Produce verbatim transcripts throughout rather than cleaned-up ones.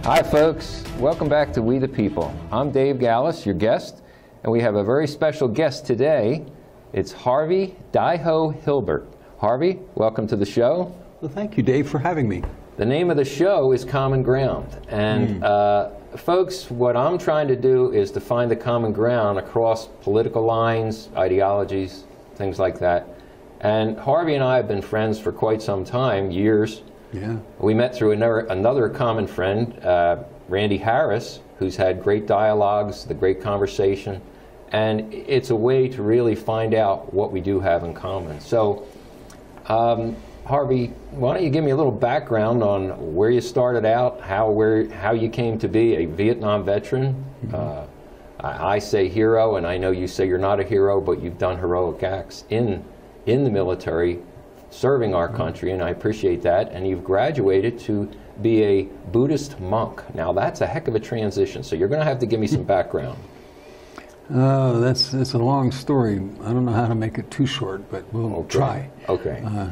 Hi folks, welcome back to We the People. I'm Dave Gallus, your guest, and we have a very special guest today. It's Harvey Daiho Hilbert. Harvey, welcome to the show. Well, thank you, Dave, for having me. The name of the show is Common Ground, and mm. uh, folks, what I'm trying to do is to find the common ground across political lines, ideologies, things like that. And Harvey and I have been friends for quite some time, years. Yeah. We met through another, another common friend, uh, Randy Harris, who's had great dialogues, the great conversation, and it's a way to really find out what we do have in common. So, um, Harvey, why don't you give me a little background on where you started out, how where how you came to be a Vietnam veteran? Mm-hmm. uh, I, I say hero, and I know you say you're not a hero, but you've done heroic acts in in the military, serving our country, and I appreciate that. And you've graduated to be a Buddhist monk. Now that's a heck of a transition, so you're going to have to give me some background. Oh, that's that's a long story. I don't know how to make it too short, but we'll okay. try. Okay. Uh,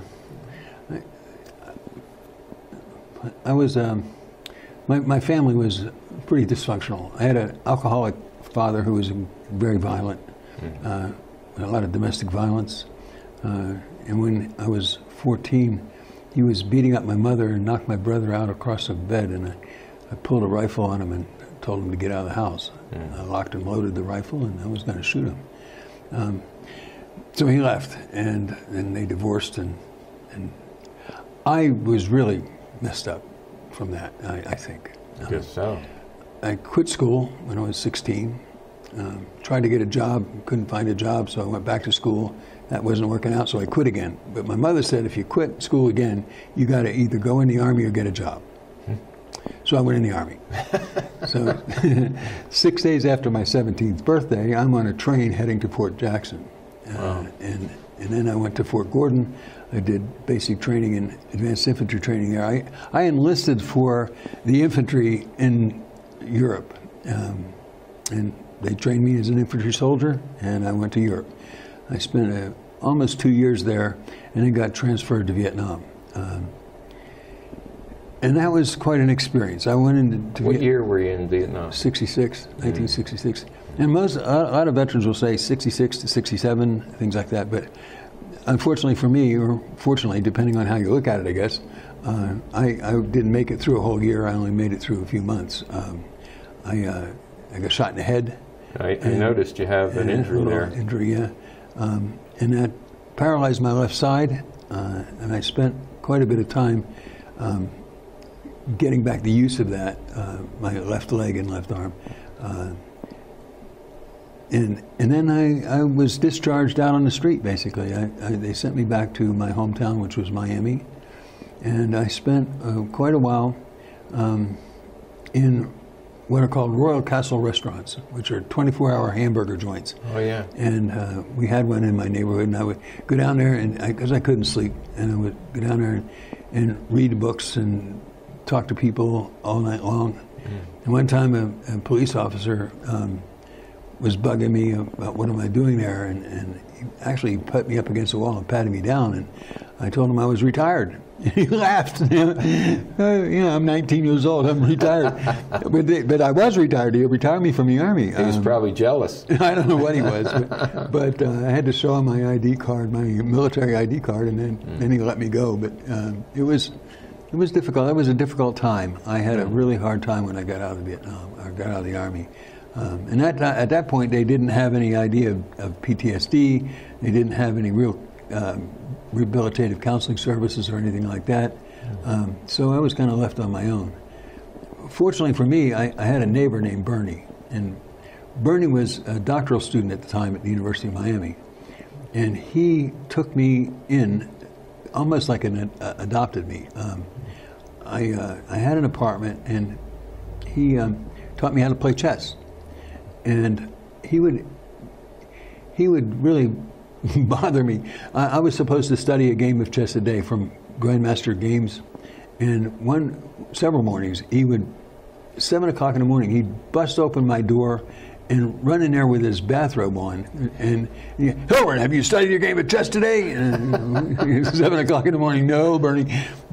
I, I was, um, my, my family was pretty dysfunctional. I had an alcoholic father who was very violent, mm. uh, a lot of domestic violence. Uh, and when I was fourteen, he was beating up my mother and knocked my brother out across the bed, and I, I pulled a rifle on him and told him to get out of the house. Mm. I locked and loaded the rifle, and I was going to shoot him. Um, so he left, and then they divorced, and, and I was really messed up from that, I, I think. I guess so. I quit school when I was sixteen, um, tried to get a job, couldn't find a job, so I went back to school. That wasn't working out, so I quit again. But my mother said, if you quit school again, you got to either go in the Army or get a job. Hmm. So I went in the Army. So six days after my seventeenth birthday, I'm on a train heading to Fort Jackson. Uh, wow. and, and then I went to Fort Gordon. I did basic training and advanced infantry training there. I, I enlisted for the infantry in Europe. Um, and they trained me as an infantry soldier, and I went to Europe. I spent a, almost two years there, and then got transferred to Vietnam. Um, and that was quite an experience. I went into What Viet year were you in Vietnam? sixty-six, nineteen sixty-six. And most, a lot of veterans will say sixty-six to sixty-seven, things like that. But unfortunately for me, or fortunately, depending on how you look at it, I guess, uh, I, I didn't make it through a whole year. I only made it through a few months. Um, I, uh, I got shot in the head. I, I noticed you have an injury there. Injury, yeah. Um, and that paralyzed my left side, uh, and I spent quite a bit of time um, getting back the use of that, uh, my left leg and left arm. Uh, and and then I, I was discharged out on the street, basically. I, I, they sent me back to my hometown, which was Miami, and I spent uh, quite a while um, in what are called Royal Castle restaurants, which are twenty-four hour hamburger joints. Oh, yeah. And uh, we had one in my neighborhood, and I would go down there, and because I, I couldn't sleep, and I would go down there and, and read books and talk to people all night long. Mm. And one time, a, a police officer um, was bugging me about what am I doing there, and, and he actually put me up against the wall and patted me down, and I told him I was retired. He laughed. You know, you know, I'm nineteen years old. I'm retired, but, they, but I was retired. He retired me from the Army. He was um, probably jealous. I don't know what he was, but, but uh, I had to show him my I D card, my military I D card, and then mm. then he let me go. But um, it was it was difficult. It was a difficult time. I had a really hard time when I got out of Vietnam. I got out of the Army, um, and that, at that point they didn't have any idea of, of P T S D. They didn't have any real Um, rehabilitative counseling services or anything like that. Um, so I was kind of left on my own. Fortunately for me, I, I had a neighbor named Bernie, and Bernie was a doctoral student at the time at the University of Miami, and he took me in almost like an uh, adopted me. Um, I, uh, I had an apartment, and he um, taught me how to play chess, and he would he would really bother me. I, I was supposed to study a game of chess a day from Grandmaster Games, and one several mornings he would, seven o'clock in the morning, he'd bust open my door and run in there with his bathrobe on, and, and Hilbert, have you studied your game of chess today? And seven o'clock in the morning, no, Bernie. But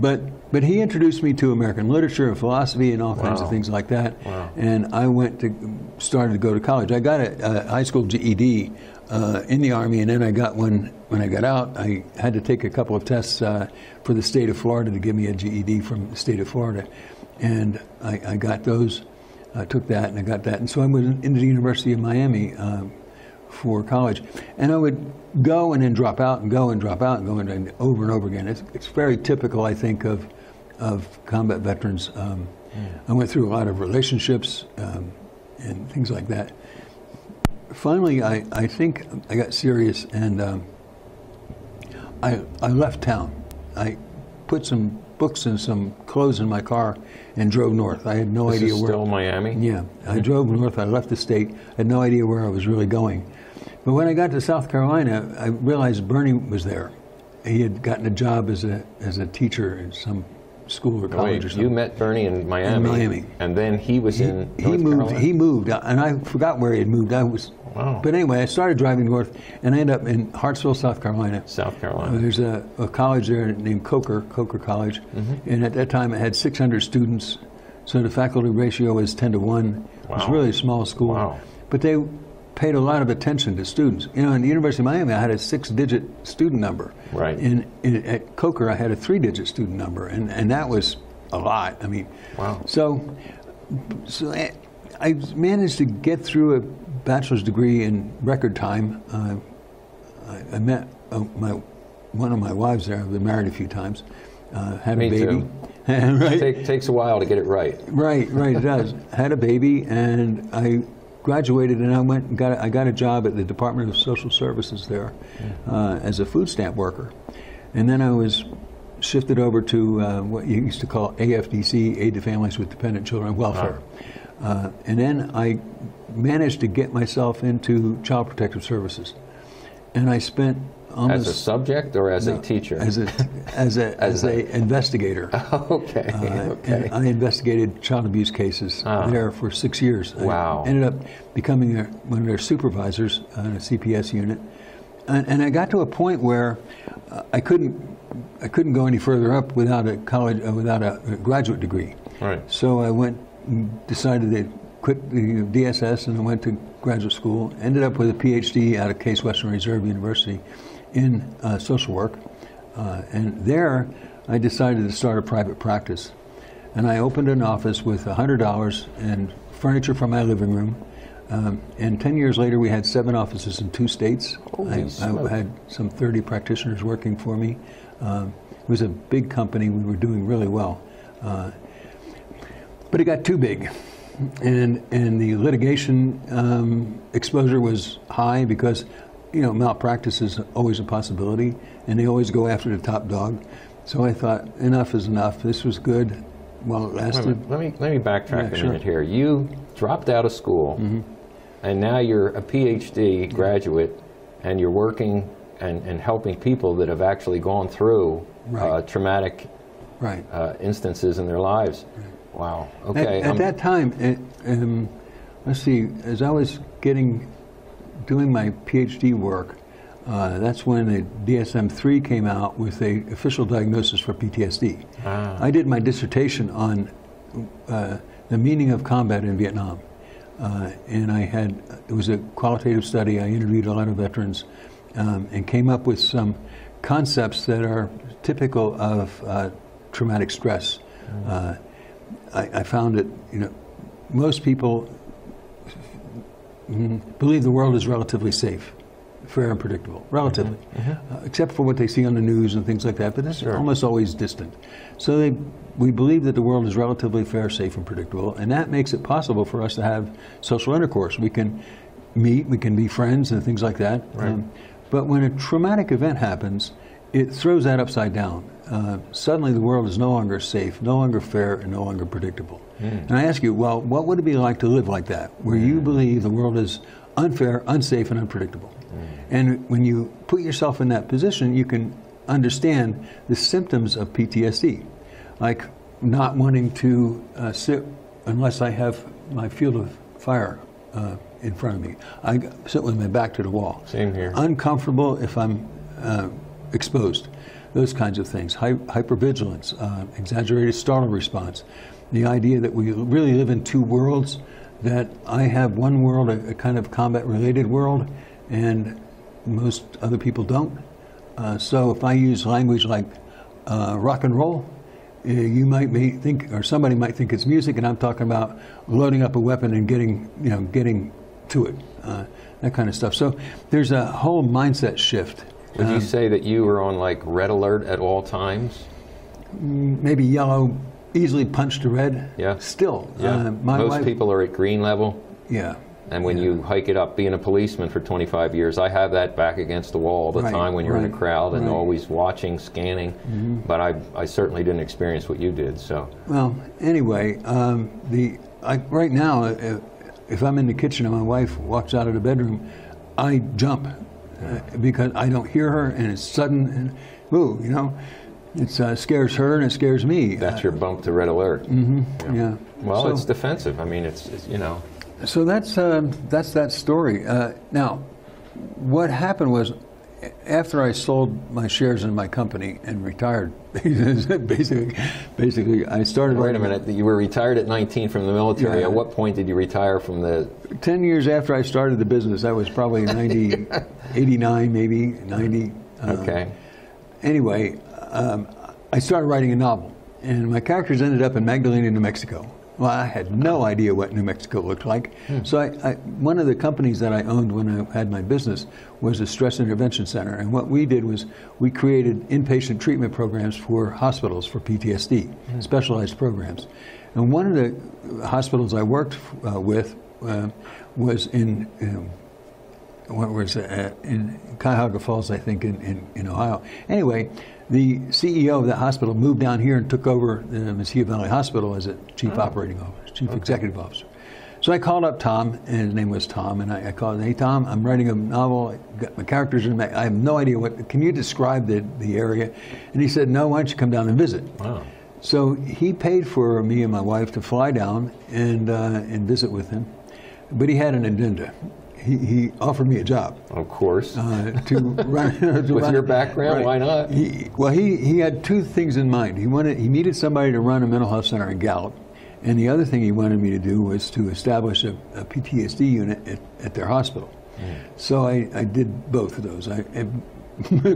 But he introduced me to American literature and philosophy and all Wow. kinds of things like that. Wow. And I went to, started to go to college. I got a, a high school G E D uh, in the Army, and then I got one when I got out. I had to take a couple of tests uh, for the state of Florida to give me a G E D from the state of Florida. And I, I got those, I took that, and I got that. And so I went into the University of Miami um, for college. And I would go and then drop out and go and drop out and go and over and over again. It's, it's very typical, I think, of of combat veterans. Um, mm. I went through a lot of relationships um, and things like that. Finally, I, I think I got serious, and um, I, I left town. I put some books and some clothes in my car and drove north. I had no this idea is where. Still Miami? Yeah, I drove north. I left the state. I had no idea where I was really going. But when I got to South Carolina, I realized Bernie was there. He had gotten a job as a as a teacher in some school or college Wait, or something. you met Bernie in Miami, in Miami, and then he was he, in he North moved. Carolina? He moved, and I forgot where he had moved. I was, Wow. but anyway, I started driving north, and I ended up in Hartsville, South Carolina. South Carolina. Uh, there's a, a college there named Coker, Coker College, mm-hmm. and at that time it had six hundred students, so the faculty ratio was ten to one. Wow. It was really a small school, Wow. but they paid a lot of attention to students. You know, in the University of Miami, I had a six-digit student number. Right. In, in at Coker, I had a three-digit student number, and and that was a lot. I mean, wow. So, so I, I managed to get through a bachelor's degree in record time. Uh, I, I met uh, my one of my wives there. I've been married a few times. Uh, had Me a baby. too. Right. It take, takes a while to get it right. Right, right. It does. Had a baby, and I graduated, and I went and got a, I got a job at the Department of Social Services there uh, as a food stamp worker, and then I was shifted over to uh, what you used to call A F D C, Aid to Families with Dependent Children Welfare. Oh. Uh, and then I managed to get myself into Child Protective Services. And I spent almost... As a subject or as no, a teacher? As a as a as, as a, a investigator. Okay. Uh, okay. And I investigated child abuse cases ah. there for six years. Wow. I ended up becoming their, one of their supervisors on a C P S unit. And, and I got to a point where uh, I couldn't I couldn't go any further up without a college uh, without a, a graduate degree. Right. So I went and decided to quit the D S S, and I went to graduate school. Ended up with a P H D out of Case Western Reserve University in uh, social work, uh, and there I decided to start a private practice. And I opened an office with one hundred dollars and furniture from my living room. Um, and ten years later, we had seven offices in two states. I, I had some thirty practitioners working for me. Um, it was a big company. We were doing really well. Uh, but it got too big. And, and the litigation um, exposure was high because, you know, malpractice is always a possibility, and they always go after the top dog. So I thought, enough is enough. This was good while it lasted. Let me, let me backtrack Yeah, a sure. minute here. You dropped out of school, Mm-hmm. and now you're a P H D graduate, and you're working and, and helping people that have actually gone through Right. uh, traumatic Right. uh, instances in their lives. Right. Wow. Okay. At, at um, that time, it, um, let's see, as I was getting, doing my P H D work, uh, that's when the D S M three came out with a official diagnosis for P T S D. Ah. I did my dissertation on uh, the meaning of combat in Vietnam. Uh, and I had, it was a qualitative study. I interviewed a lot of veterans um, and came up with some concepts that are typical of uh, traumatic stress. Mm. Uh, I, I found that, you know, most people mm, believe the world is relatively safe, fair and predictable, relatively, mm-hmm. Mm-hmm. Uh, except for what they see on the news and things like that, but it's Sure. almost always distant. So they, we believe that the world is relatively fair, safe, and predictable, and that makes it possible for us to have social intercourse. We can meet, we can be friends and things like that. Right. Um, but when a traumatic event happens, it throws that upside down. Uh, suddenly the world is no longer safe, no longer fair, and no longer predictable. Mm. And I ask you, well, what would it be like to live like that, where mm. you believe the world is unfair, unsafe, and unpredictable? Mm. And when you put yourself in that position, you can understand the symptoms of P T S D, like not wanting to uh, sit unless I have my field of fire uh, in front of me. I sit with my back to the wall. Same here. Uncomfortable if I'm uh, exposed. those kinds of things. Hy hypervigilance, uh, exaggerated startle response. The idea that we really live in two worlds, that I have one world, a, a kind of combat-related world, and most other people don't. Uh, so if I use language like uh, rock and roll, uh, you might may think, or somebody might think it's music, and I'm talking about loading up a weapon and getting, you know, getting to it, uh, that kind of stuff. So there's a whole mindset shift. Would um, you say that you were on like red alert at all times? Maybe yellow, easily punched to red. Yeah. Still. Yeah. Uh, my Most wife, people are at green level. Yeah. And when yeah. you hike it up, being a policeman for twenty-five years, I have that back against the wall all the Right, time when you're right, in a crowd and right. always watching, scanning. Mm-hmm. But I, I certainly didn't experience what you did. So. Well, anyway, um, the I, right now, if, if I'm in the kitchen and my wife walks out of the bedroom, I jump uh, because I don't hear her, and it's sudden, and ooh, you know, it uh, scares her and it scares me. That's your bump to red alert. Mm-hmm. Yeah. yeah. Well, so, it's defensive. I mean, it's, it's you know. So that's um, that's that story. Uh, now, what happened was, after I sold my shares in my company and retired, basically, basically, I started. Wait a minute. You were retired at nineteen from the military. Yeah. At what point did you retire from the? Ten years after I started the business, that was probably ninety, eighty-nine, maybe ninety. Okay. Um, anyway, um, I started writing a novel, and my characters ended up in Magdalena, New Mexico. Well, I had no idea what New Mexico looked like. Hmm. So I, I, one of the companies that I owned when I had my business was a stress intervention center. And what we did was we created inpatient treatment programs for hospitals for P T S D, hmm. specialized programs. And one of the hospitals I worked uh, with uh, was in, um, what was it, uh, in Cuyahoga Falls, I think, in, in, in Ohio. Anyway, the C E O of that hospital moved down here and took over the Mesilla Valley Hospital as a chief oh. operating officer, chief okay. executive officer. So I called up Tom, and his name was Tom, and I, I called, hey Tom, I'm writing a novel, I got my characters in, I have no idea what, can you describe the, the area? And he said, no, why don't you come down and visit? Wow. So he paid for me and my wife to fly down and, uh, and visit with him, but he had an agenda. He, he offered me a job. Of course. Uh, to run. To With run, your background, right. why not? He, well, he, he had two things in mind. He wanted he needed somebody to run a mental health center in Gallup, and the other thing he wanted me to do was to establish a, a P T S D unit at, at their hospital. Mm. So I, I did both of those. I, I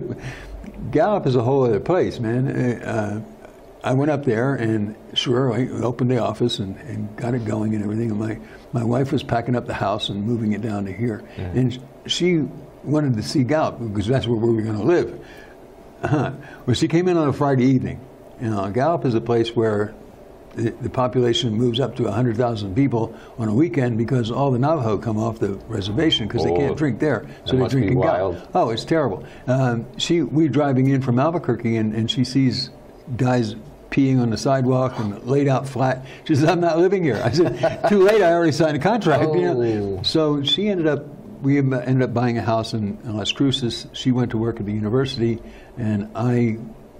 Gallup is a whole other place, man. Uh, I went up there and sure, I opened the office and, and got it going and everything. And my, my wife was packing up the house and moving it down to here. Mm-hmm. And she wanted to see Gallup because that's where we were going to live. Uh-huh. Well, she came in on a Friday evening. You know, Gallup is a place where the, the population moves up to one hundred thousand people on a weekend because all the Navajo come off the reservation because oh, they can't drink there. So they drink in Gallup. Oh, it's terrible. Um, she, we're driving in from Albuquerque and, and she sees guys peeing on the sidewalk and laid out flat. She says, I'm not living here. I said, too late, I already signed a contract. Oh. You know? So she ended up, we ended up buying a house in, in Las Cruces. She went to work at the university, and I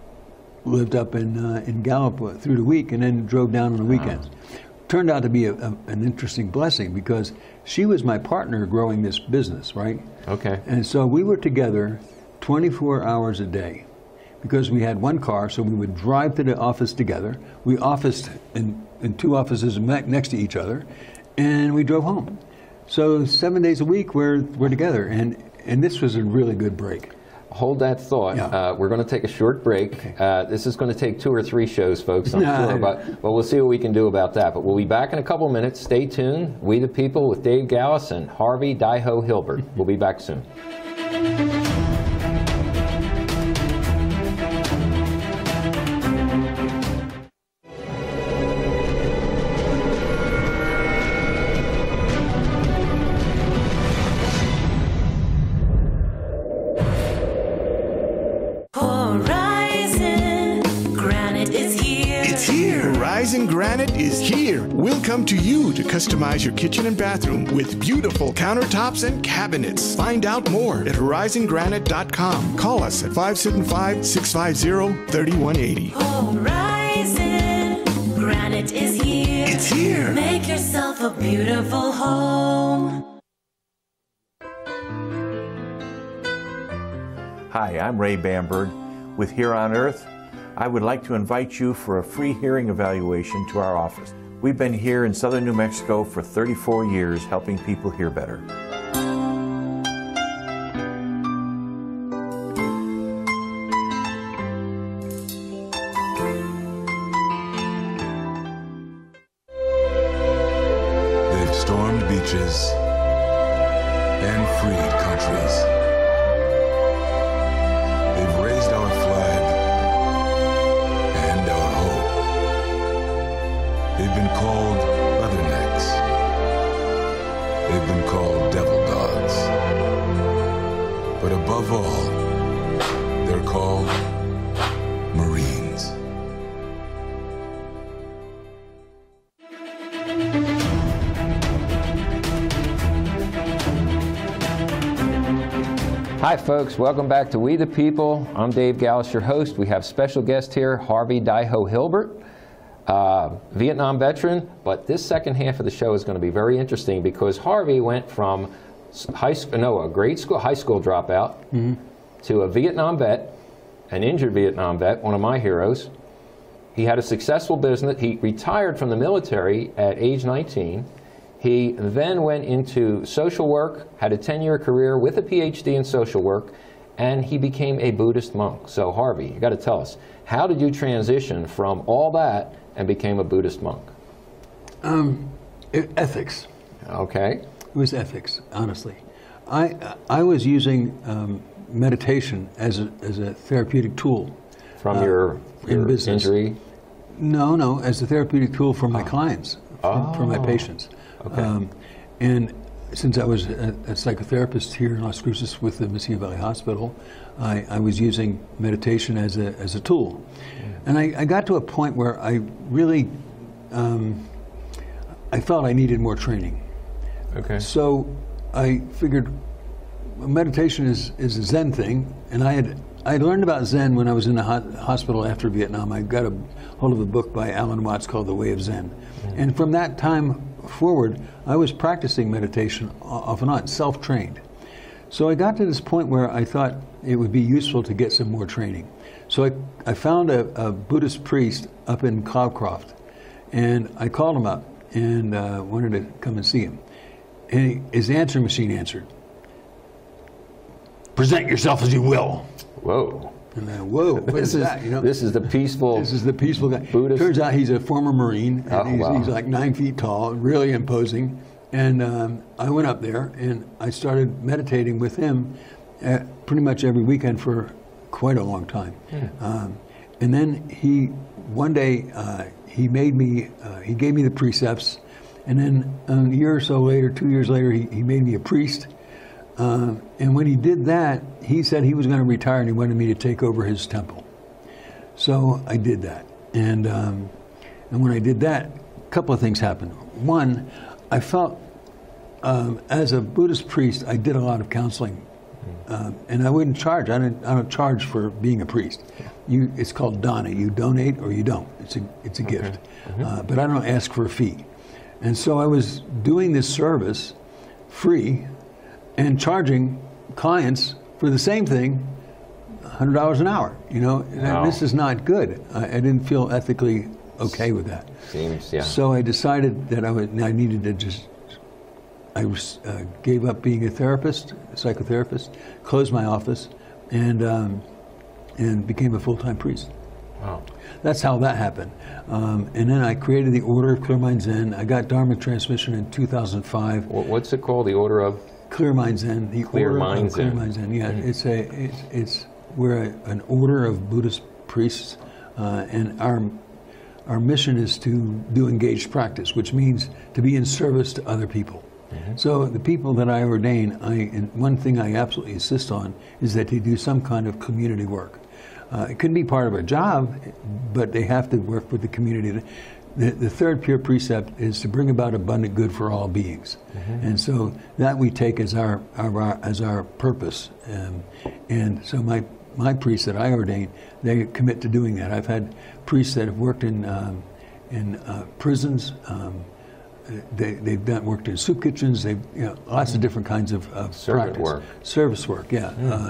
lived up in, uh, in Gallup through the week and then drove down on the weekends. Wow. Turned out to be a, a, an interesting blessing because she was my partner growing this business, right? Okay. And so we were together twenty-four hours a day. Because we had one car, so we would drive to the office together. We officed in, in two offices next to each other, and we drove home. So seven days a week, we're, we're together, and, and this was a really good break. Hold that thought. Yeah. Uh, we're going to take a short break. Okay. Uh, this is going to take two or three shows, folks, I'm nah, sure, but well, we'll see what we can do about that. But we'll be back in a couple minutes. Stay tuned. We the People with Dave Gallus and Harvey Daiho Hilbert. We'll be back soon. Horizon Granite is here. We'll come to you to customize your kitchen and bathroom with beautiful countertops and cabinets. Find out more at horizon granite dot com. Call us at five seven five, six five zero, three one eight zero. Horizon Granite is here. It's here. Make yourself a beautiful home. Hi, I'm Ray Bamberg. with Here on Earth, I would like to invite you for a free hearing evaluation to our office. We've been here in southern New Mexico for thirty-four years helping people hear better. They've stormed beaches and freed countries. They've raised our flag and our hope. They've been called leathernecks. They've been called devil dogs. But above all, they're called Marines. Hi folks, welcome back to We the People. I'm Dave Gallus, your host. We have special guest here, Harvey Daiho Hilbert, uh, Vietnam veteran. But this second half of the show is going to be very interesting because Harvey went from high school, no, a grade school, high school dropout, mm-hmm. to a Vietnam vet, an injured Vietnam vet, one of my heroes. He had a successful business. He retired from the military at age nineteen. He then went into social work, had a ten-year career with a P H D in social work, and he became a Buddhist monk. So Harvey, you got to tell us, how did you transition from all that and became a Buddhist monk? Um, it, ethics. Okay. It was ethics, honestly. I I was using um, meditation as a, as a therapeutic tool. From uh, your, your injury? No, no, as a therapeutic tool for my oh. clients, for, oh. for my patients. Okay. Um, and since I was a, a psychotherapist here in Las Cruces with the Mesilla Valley Hospital, I, I was using meditation as a, as a tool. Yeah. And I, I got to a point where I really, um, I felt I needed more training. Okay. So I figured meditation is, is a Zen thing, and I had I learned about Zen when I was in the ho hospital after Vietnam. I got a hold of a book by Alan Watts called The Way of Zen. Mm-hmm. And from that time forward, I was practicing meditation off and on, self-trained. So I got to this point where I thought it would be useful to get some more training. So I, I found a, a Buddhist priest up in Cloudcroft, and I called him up and uh, wanted to come and see him. And he, his answering machine answered, "Present yourself as you will." Whoa. And then, whoa, what this is, is that? You know, this is the peaceful. This is the peaceful guy. Buddhist. Turns out he's a former Marine, and oh, he's, wow. he's like nine feet tall, really imposing. And um, I went up there and I started meditating with him at pretty much every weekend for quite a long time. Hmm. Um, and then he, one day, uh, he made me, uh, he gave me the precepts, and then a year or so later, two years later, he, he made me a priest. Uh, and when he did that, he said he was going to retire and he wanted me to take over his temple. So I did that. And, um, and when I did that, a couple of things happened. One, I felt um, as a Buddhist priest, I did a lot of counseling. Uh, and I wouldn't charge. I don't, I don't charge for being a priest. You, it's called dana. You donate or you don't. It's a, it's a okay. gift. Mm-hmm. uh, but I don't ask for a fee. And so I was doing this service free and charging clients for the same thing one hundred dollars an hour. You know, wow. And this is not good. I, I didn't feel ethically okay with that. Seems, yeah. So I decided that I, would, I needed to just, I was, uh, gave up being a therapist, a psychotherapist, closed my office, and, um, and became a full-time priest. Wow. That's how that happened. Um, and then I created the Order of Clear Mind Zen. I got Dharma transmission in two thousand five. What's it called, the Order of? Clear Mind Zen. The Clear Order Mind of Clear Zen. Mind Zen. Yeah, Mm-hmm. it's a, it's, it's we're a, an order of Buddhist priests, uh, and our our mission is to do engaged practice, which means to be in service to other people. Mm-hmm. So the people that I ordain, I and one thing I absolutely insist on is that they do some kind of community work. Uh, it can be part of a job, but they have to work with the community. The, the third pure precept is to bring about abundant good for all beings. Mm-hmm. And so that we take as our, our, our as our purpose. Um, and so my, my priests that I ordain, they commit to doing that. I've had priests that have worked in, um, in uh, prisons. Um, they, they've done, worked in soup kitchens. They've, you know, lots mm-hmm. of different kinds of, of Service practice. work. Service work, yeah. Mm. Uh,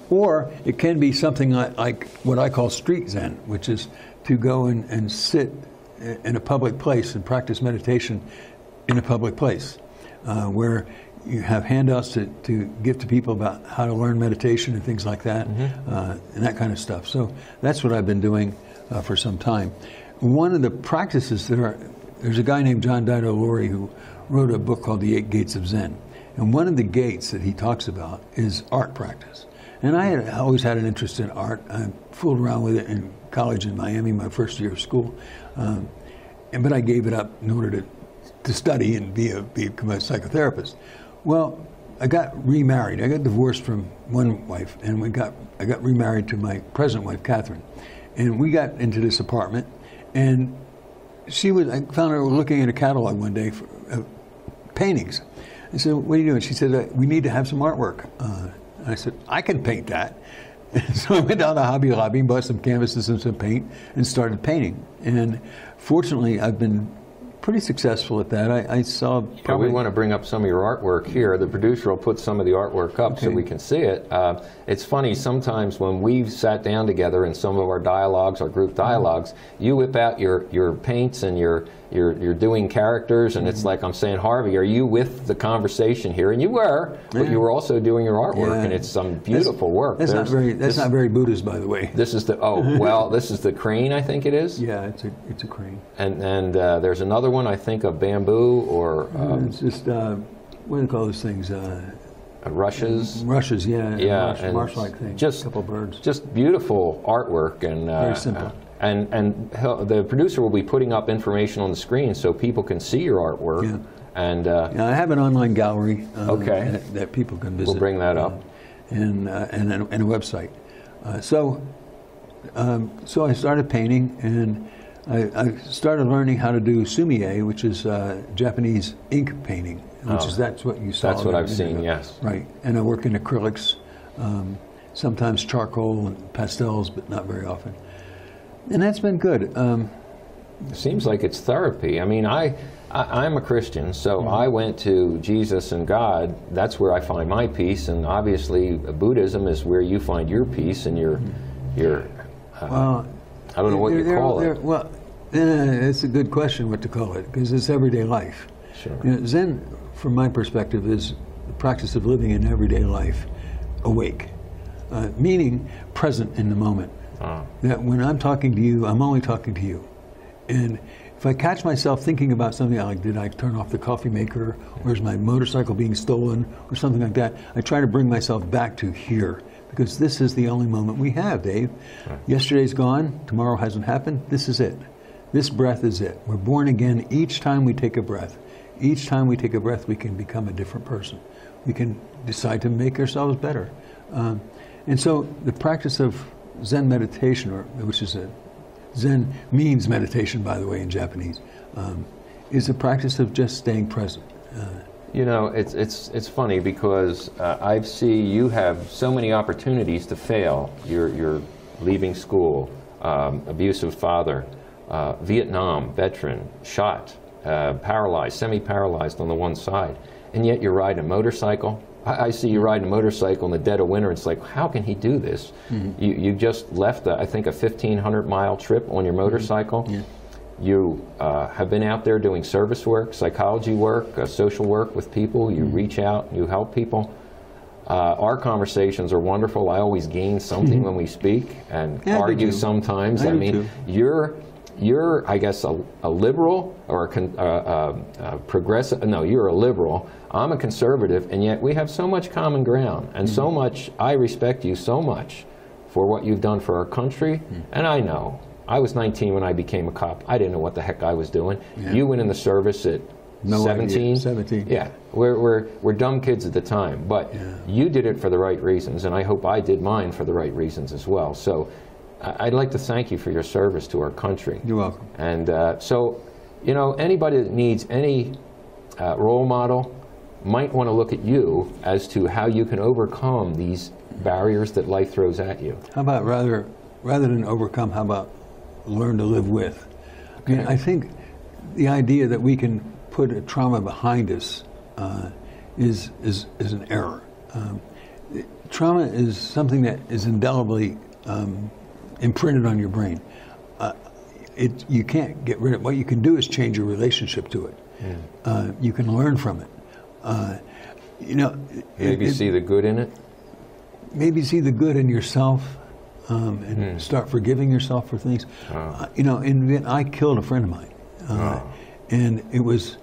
Or it can be something like, like what I call street Zen, which is to go and, and sit in a public place and practice meditation in a public place, uh, where you have handouts to, to give to people about how to learn meditation and things like that, mm-hmm. uh, and that kind of stuff. So that's what I've been doing uh, for some time. One of the practices that are, there's a guy named John Daiho who wrote a book called The Eight Gates of Zen. And one of the gates that he talks about is art practice. And I had always had an interest in art. I fooled around with it in college in Miami, my first year of school. Um, and, but I gave it up in order to, to study and be a, become a psychotherapist. Well, I got remarried. I got divorced from one wife, and we got I got remarried to my present wife, Catherine. And we got into this apartment, and she was, I found her looking at a catalog one day for uh, paintings. I said, what are you doing? She said, uh, we need to have some artwork. Uh, I said, I can paint that. And so I went down to Hobby Lobby, bought some canvases and some paint, and started painting. And fortunately, I've been pretty successful at that. I, I saw yeah, probably... we want to bring up some of your artwork here. The producer will put some of the artwork up Okay. so we can see it. Uh, it's funny, sometimes when we've sat down together in some of our dialogues, our group dialogues, you whip out your, your paints and your, you're, you're doing characters, and mm-hmm. it's like I'm saying, Harvey, are you with the conversation here? And you were, but yeah. you were also doing your artwork, Yeah. and it's some beautiful that's, work. That's, not There's- very, that's this, not very Buddhist, by the way. This is the, oh, well, this is the crane, I think it is. Yeah, it's a, it's a crane. And, and uh, there's another one, I think, of bamboo or um, It's just, uh, what do they call those things? Uh, rushes. rushes, yeah. Yeah, Marsh, and marsh-like things. just- a couple birds. Just beautiful artwork, and uh, Very simple. And and he'll- the producer will be putting up information on the screen so people can see your artwork. Yeah. And uh, Yeah, I have an online gallery uh, Okay. that, that people can visit. We'll bring that up. uh, and, uh, and, a, and a website. Uh, so, um, so I started painting, and I, I started learning how to do sumie, which is uh, Japanese ink painting, which Oh. is that's what you saw. That's what a I've minute seen, ago. yes. Right, and I work in acrylics, um, sometimes charcoal and pastels, but not very often. And that's been good. Um, it seems like it's therapy. I mean, I, I I'm a Christian, so Mm-hmm. I went to Jesus and God. That's where I find my peace, and obviously Buddhism is where you find your peace and your your. Uh, well, I don't know what They're- you they're- call they're- it. Well, eh, it's a good question what to call it, because it's everyday life. Sure. You know, Zen, from my perspective, is the practice of living in everyday life awake, uh, meaning present in the moment. Ah. That when I'm talking to you, I'm only talking to you. And if I catch myself thinking about something like, did I turn off the coffee maker, or is my motorcycle being stolen, or something like that, I try to bring myself back to here, because this is the only moment we have, Dave. Right. Yesterday's gone, tomorrow hasn't happened, this is it. This breath is it. We're born again each time we take a breath. Each time we take a breath, we can become a different person. We can decide to make ourselves better. Um, and so the practice of Zen meditation, or which is a Zen means meditation, by the way, in Japanese, um, is a practice of just staying present. Uh, You know, it's it's it's funny because uh, I see you have so many opportunities to fail. You're you're leaving school, um, abusive father, uh, Vietnam veteran, shot, uh, paralyzed, semi-paralyzed on the one side, and yet you're riding a motorcycle. I, I see you riding a motorcycle in the dead of winter. It's like, how can he do this? Mm-hmm. You you just left, a, I think, a fifteen hundred mile trip on your motorcycle. Mm-hmm. Yeah. You uh, have been out there doing service work, psychology work, uh, social work with people. You mm-hmm. reach out, you help people. Uh, our conversations are wonderful. I always gain something mm-hmm. when we speak and yeah, argue sometimes. I, I mean, too. you're, you're, I guess, a, a liberal or a, con, uh, uh, uh, progressive. No, you're a liberal. I'm a conservative, and yet we have so much common ground, and mm-hmm. so much. I respect you so much for what you've done for our country, mm-hmm. and I know. I was nineteen when I became a cop. I didn't know what the heck I was doing. Yeah. You went in the service at no seventeen. Idea. seventeen. Yeah, we're, we're, we're dumb kids at the time, but yeah. you did it for the right reasons, and I hope I did mine for the right reasons as well. So I'd like to thank you for your service to our country. You're welcome. And uh, so, you know, anybody that needs any uh, role model might want to look at you as to how you can overcome these barriers that life throws at you. How about rather, rather than overcome, how about learn to live with? Okay. I mean, I think the idea that we can put a trauma behind us uh, is, is, is an error. Um, trauma is something that is indelibly um, imprinted on your brain. Uh, it, you can't get rid of it. What you can do is change your relationship to it. Mm. Uh, you can learn from it. Uh, you know, maybe it, see the good in it. Maybe see the good in yourself, um, and mm. start forgiving yourself for things. Oh. Uh, you know, in Vietnam, I killed a friend of mine, uh, oh. and it was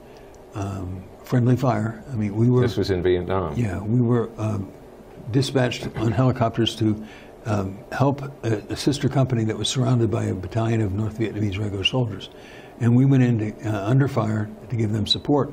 um, friendly fire. I mean, we were. This was in Vietnam. Yeah, we were um, dispatched on helicopters to um, help a, a sister company that was surrounded by a battalion of North Vietnamese regular soldiers, and we went into uh, under fire to give them support.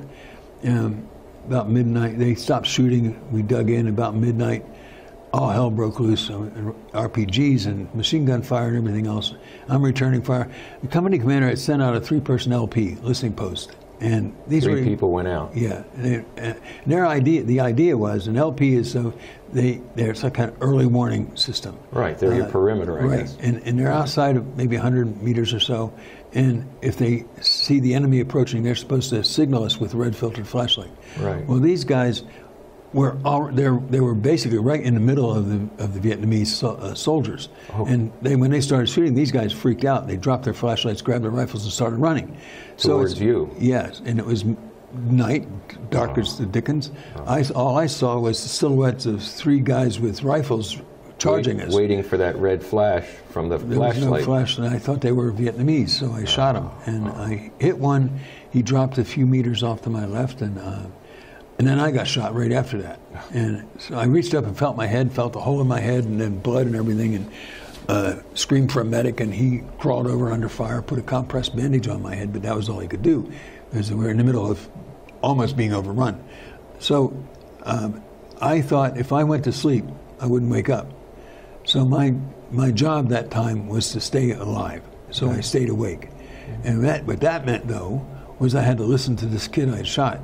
Um, about midnight, they stopped shooting. We dug in. About midnight, all hell broke loose. Uh, R P Gs and machine gun fire and everything else. I'm returning fire. The company commander had sent out a three-person L P listening post. And these Three were, people went out. Yeah, they, uh, their idea. The idea was an L P is so they they're some kind of early warning system. Right, they're uh, your perimeter, I right. guess. And and they're outside of maybe one hundred meters or so. And if they see the enemy approaching, they're supposed to signal us with a red filtered flashlight. Right. Well, these guys were all they they were basically right in the middle of the of the Vietnamese so, uh, soldiers. Oh. And they when they started shooting, these guys freaked out. They dropped their flashlights, grabbed their rifles, and started running. Towards so you. Yes, and it was night, dark oh. as the Dickens. Oh. I, all I saw was the silhouettes of three guys with rifles charging Wait, us. Waiting for that red flash from the there flashlight. There was no flash, and I thought they were Vietnamese, so I oh. shot him. And oh. I hit one. He dropped a few meters off to my left, and uh, and then I got shot right after that. And so I reached up and felt my head, felt a hole in my head, and then blood and everything, and uh, screamed for a medic, and he crawled over under fire, put a compressed bandage on my head, but that was all he could do, because we were in the middle of almost being overrun. So um, I thought if I went to sleep, I wouldn't wake up. So my my job that time was to stay alive. So I stayed awake. And that what that meant, though, was I had to listen to this kid I shot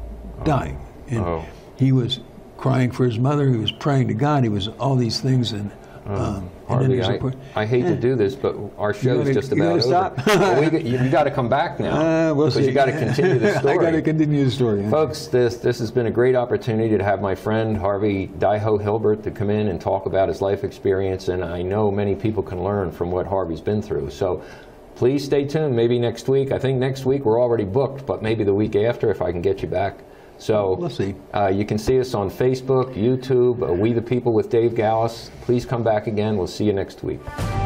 dying. And oh. he was crying for his mother. He was praying to God. He was all these things. And, um, Harvey, and I, point, I hate eh, to do this, but our show's gotta, just about over. Stop? Well, we, you, you got to come back now. Uh, we'll because see. you got to continue the story. I got to continue the story. Yeah. Folks, this this has been a great opportunity to have my friend Harvey Daiho Hilbert to come in and talk about his life experience, and I know many people can learn from what Harvey's been through. So please stay tuned. Maybe next week. I think next week we're already booked, but maybe the week after if I can get you back. So we'll see. Uh, you can see us on Facebook, YouTube, uh, We the People with Dave Gallus. Please come back again. We'll see you next week.